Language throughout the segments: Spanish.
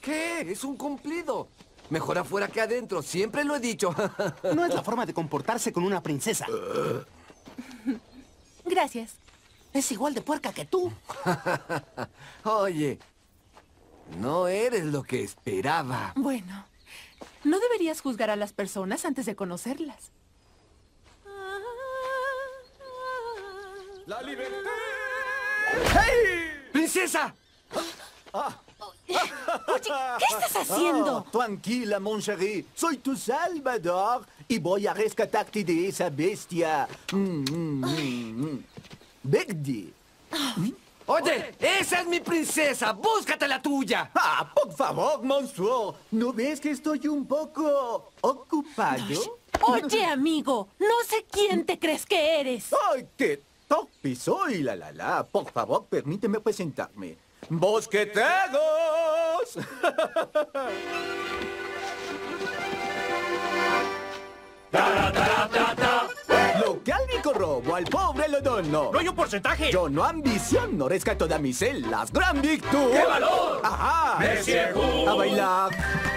¿Qué? Es un cumplido. Mejor afuera que adentro, siempre lo he dicho. No es la forma de comportarse con una princesa. Gracias. Es igual de puerca que tú. Oye, no eres lo que esperaba. Bueno, no deberías juzgar a las personas antes de conocerlas. ¡La libertad! ¡Hey! ¡Princesa! Oye, ¿qué estás haciendo? Tranquila, mon chéri. Soy tu salvador y voy a rescatarte de esa bestia. Begdi. Oye, esa es mi princesa. Búscate la tuya. Ah, por favor, monstruo. ¿No ves que estoy un poco ocupado? Oye, amigo, no sé quién te crees que eres. ¡Ay, qué torpe soy! La. Por favor, permíteme presentarme. ¡Bosqueteros! Local rico robo, al pobre lo dono. ¡No hay un porcentaje! Yo no ambiciono, rescato damiselas. ¡Gran virtud! ¡Qué valor! ¡Ajá! ¡Monsieur Hu! ¡A bailar!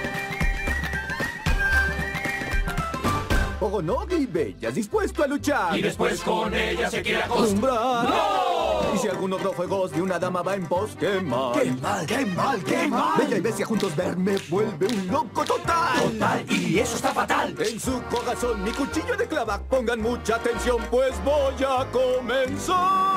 Por honor y bellas, dispuesto a luchar. Y después con ella se quiere acostumbrrar. ¡No! Y si alguno otro juegos de una dama va en pos, ¡qué mal! ¡Qué mal, qué mal, qué mal! Bella y bestia juntos verme vuelve un loco total. Total, y eso está fatal. En su corazón mi cuchillo de clavar. Pongan mucha atención, pues voy a comenzar.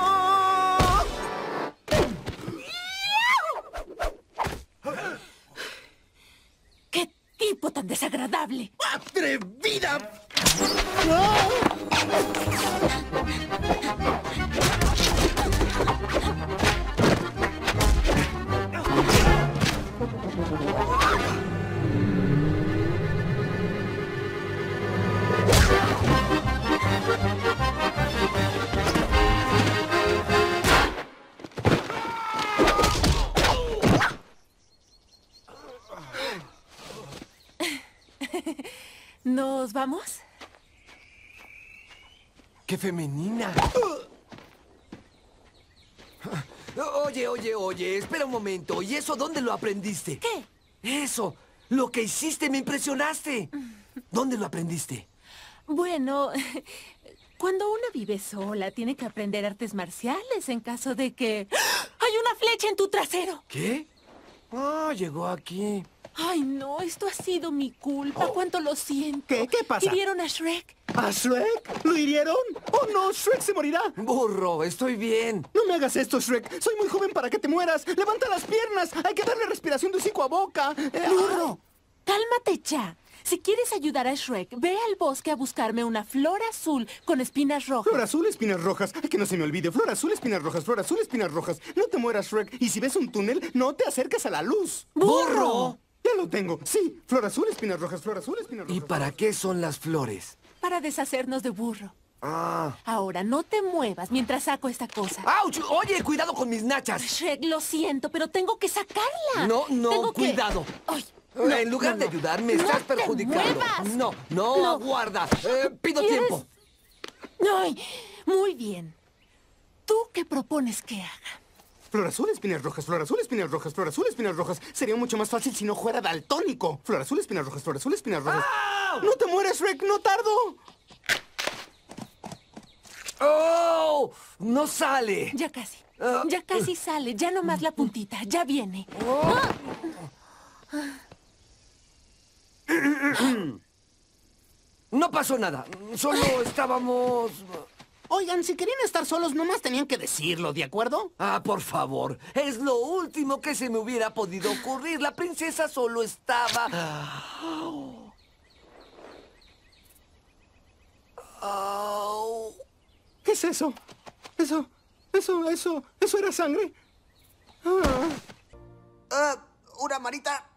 ¡Qué tipo tan desagradable! ¡Atrevida! ¿Nos vamos? ¡Qué femenina! Oye, espera un momento. ¿Y eso dónde lo aprendiste? ¿Qué? Eso, lo que hiciste, me impresionaste. ¿Dónde lo aprendiste? Bueno, cuando una vive sola, tiene que aprender artes marciales en caso de que... ¡Hay una flecha en tu trasero! ¿Qué? Ah, llegó aquí. Ay, no, esto ha sido mi culpa. ¿Cuánto lo siento? ¿Qué? ¿Qué pasa? ¿Hirieron a Shrek? ¿A Shrek? ¿Lo hirieron? ¡Oh, no! ¡Shrek se morirá! Burro, estoy bien. No me hagas esto, Shrek. Soy muy joven para que te mueras. ¡Levanta las piernas! Hay que darle respiración de hocico a boca. ¡Burro! ¡Cálmate ya! Si quieres ayudar a Shrek, ve al bosque a buscarme una flor azul con espinas rojas. Flor azul, espinas rojas. Ay, que no se me olvide. Flor azul, espinas rojas. Flor azul, espinas rojas. No te mueras, Shrek. Y si ves un túnel, no te acerques a la luz. ¡Burro! Ya lo tengo. Sí. Flor azul, espinas rojas. Flor azul, espinas rojas. ¿Y para qué son las flores? Para deshacernos de Burro. Ah. Ahora, no te muevas mientras saco esta cosa. ¡Auch! Oye, cuidado con mis nachas. Shrek, lo siento, pero tengo que sacarla. No, Tengo que- cuidado. Ay, En lugar de ayudarme, No estás te perjudicando. muevas. No, No. aguarda. Pido ¿Quieres? tiempo. Ay, muy bien. ¿Tú qué propones que haga? Flor azul, espinas rojas. Flor azul, espinas rojas. Flor azul, espinas rojas. Sería mucho más fácil si no fuera daltónico. Flor azul, espinas rojas. Flor azul, espinas rojas. ¡Au! ¡No te mueres, Shrek! ¡No tardo! ¡Oh! No sale. Ya casi. Ya casi sale. Ya nomás la puntita. Ya viene. No pasó nada. Solo estábamos... Oigan, si querían estar solos, nomás tenían que decirlo, ¿de acuerdo? Ah, por favor. Es lo último que se me hubiera podido ocurrir. La princesa solo estaba... Au. ¿Qué es eso? ¿Eso era sangre? ¿Una marita?